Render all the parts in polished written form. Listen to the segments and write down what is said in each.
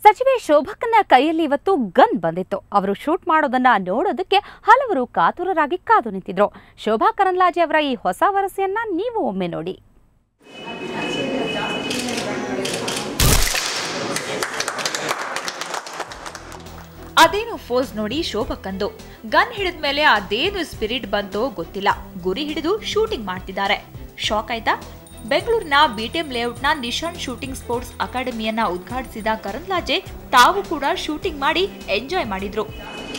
ಸಚಿವೆ ಶೋಭಕ್ಕನ ಕೈಯಲ್ಲಿ ಇವತ್ತು ಗನ್ ಬಂದಿತ್ತು. ಅವರು ಶೂಟ್ ಮಾಡೋದನ್ನ ನೋಡೋದಕ್ಕೆ ಹಲವರು ಕಾತುರರಾಗಿ ಕಾದು ನಿಂತಿದ್ರು. ಶೋಭಾ ಕರಂದ್ಲಾಜೆ ಅವರ ಈ ಹೊಸ ವರಸೆಯನ್ನ ನೀವು ಒಮ್ಮೆ ನೋಡಿ. ಅದೇನು ಫೋಸ್ ನೋಡಿ ಶೋಭಕ್ಕಂದು. ಗನ್ ಹಿಡಿದ ಮೇಲೆ ಅದೇನು ಸ್ಪಿರಿಟ್ ಬಂತೋ ಗೊತ್ತಿಲ್ಲ, ಗುರಿ ಹಿಡಿದು ಶೂಟಿಂಗ್ ಮಾಡ್ತಿದ್ದಾರೆ. ಶಾಕ್ ಆಯ್ತಾ? ಬೆಂಗಳೂರಿನ ಬಿಟಿಎಂ ಲೇಔಟ್ನ ನಿಶಾನ್ ಶೂಟಿಂಗ್ ಸ್ಪೋರ್ಟ್ಸ್ ಅಕಾಡೆಮಿಯನ್ನ ಉದ್ಘಾಟಿಸಿದ ಕರಂದ್ಲಾಜೆ ತಾವು ಕೂಡ ಶೂಟಿಂಗ್ ಮಾಡಿ ಎಂಜಾಯ್ ಮಾಡಿದ್ರು.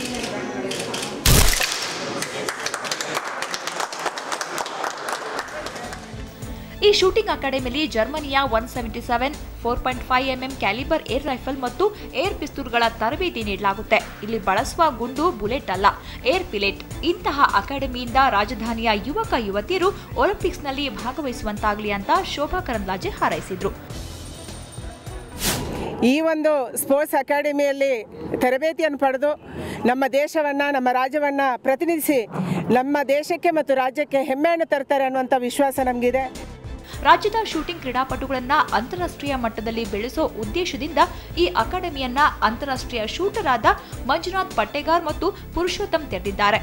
ಈ ಶೂಟಿಂಗ್ ಅಕಾಡೆಮಿಯಲ್ಲಿ ಜರ್ಮನಿಯ 177 4.5mm ಕ್ಯಾಲಿಬರ್ ಏರ್ ರೈಫಲ್ ಮತ್ತು ಏರ್ ಪಿಸ್ತೂಲ್ಗಳ ತರಬೇತಿ ನೀಡಲಾಗುತ್ತೆ. ಇಲ್ಲಿ ಬಳಸುವ ಗುಂಡು ಬುಲೆಟ್ ಅಲ್ಲ, ಏರ್ ಪಿಲೆಟ್. ಇಂತಹ ಅಕಾಡೆಮಿಯಿಂದ ರಾಜಧಾನಿಯ ಯುವಕ ಯುವತಿಯರು ಒಲಿಂಪಿಕ್ಸ್ನಲ್ಲಿ ಭಾಗವಹಿಸುವಂತಾಗಲಿ ಅಂತ ಶೋಭಾ ಕರಂದ್ಲಾಜೆ ಹಾರೈಸಿದ್ರು. ಈ ಒಂದು ಸ್ಪೋರ್ಟ್ಸ್ ಅಕಾಡೆಮಿಯಲ್ಲಿ ತರಬೇತಿಯನ್ನು ಪಡೆದು ನಮ್ಮ ದೇಶವನ್ನು, ನಮ್ಮ ರಾಜ್ಯವನ್ನು ಪ್ರತಿನಿಧಿಸಿ ನಮ್ಮ ದೇಶಕ್ಕೆ ಮತ್ತು ರಾಜ್ಯಕ್ಕೆ ಹೆಮ್ಮೆಯನ್ನು ತರ್ತಾರೆ ಅನ್ನುವಂಥ ವಿಶ್ವಾಸ ನಮಗಿದೆ. ರಾಜ್ಯದ ಶೂಟಿಂಗ್ ಕ್ರೀಡಾಪಟುಗಳನ್ನ ಅಂತಾರಾಷ್ಟ್ರೀಯ ಮಟ್ಟದಲ್ಲಿ ಬೆಳೆಸೋ ಉದ್ದೇಶದಿಂದ ಈ ಅಕಾಡೆಮಿಯನ್ನ ಅಂತಾರಾಷ್ಟ್ರೀಯ ಶೂಟರ್ ಆದ ಮಂಜುನಾಥ್ ಪಟ್ಟೇಗಾರ್ ಮತ್ತು ಪುರುಷೋತ್ತಮ್ ತೆರೆದಿದ್ದಾರೆ.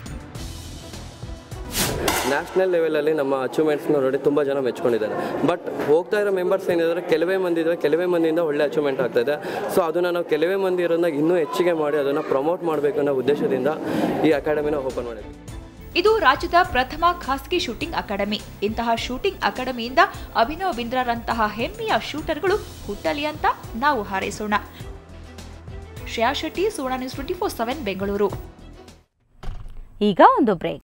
ನ್ಯಾಷನಲ್ ಲೆವೆಲಲ್ಲಿ ನಮ್ಮ ಅಚೀವ್ಮೆಂಟ್ಸ್ನ ನೋಡಿ ತುಂಬ ಜನ ಮೆಚ್ಕೊಂಡಿದ್ದಾರೆ. ಬಟ್ ಹೋಗ್ತಾ ಇರೋ ಮೆಂಬರ್ಸ್ ಏನಿದ್ದಾರೆ, ಕೆಲವೇ ಮಂದಿಯಿಂದ ಒಳ್ಳೆ ಅಚೀವ್ಮೆಂಟ್ ಆಗ್ತಾಯಿದೆ. ಸೊ ಅದನ್ನು ನಾವು ಕೆಲವೇ ಮಂದಿ ಇರೋದನ್ನ ಇನ್ನೂ ಹೆಚ್ಚಿಗೆ ಮಾಡಿ ಅದನ್ನು ಪ್ರಮೋಟ್ ಮಾಡಬೇಕು ಅನ್ನೋ ಉದ್ದೇಶದಿಂದ ಈ ಅಕಾಡೆಮಿನ ಓಪನ್ ಮಾಡಿದ್ವಿ. ಇದು ರಾಜ್ಯದ ಪ್ರಥಮ ಖಾಸಗಿ ಶೂಟಿಂಗ್ ಅಕಾಡೆಮಿ. ಇಂತಹ ಶೂಟಿಂಗ್ ಅಕಾಡೆಮಿಯಿಂದ ಅಭಿನವ್ ಬಿಂದ್ರಾರಂತಹ ಹೆಮ್ಮೆಯ ಶೂಟರ್ಗಳು ಹುಟ್ಟಲಿ ಅಂತ ನಾವು ಹಾರೈಸೋಣ. ಶ್ರೇಯಾ ಶೆಟ್ಟಿ, ಸುವರ್ಣ ನ್ಯೂಸ್ 24/7 ಬೆಂಗಳೂರು. ಈಗ ಒಂದು ಬ್ರೇಕ್.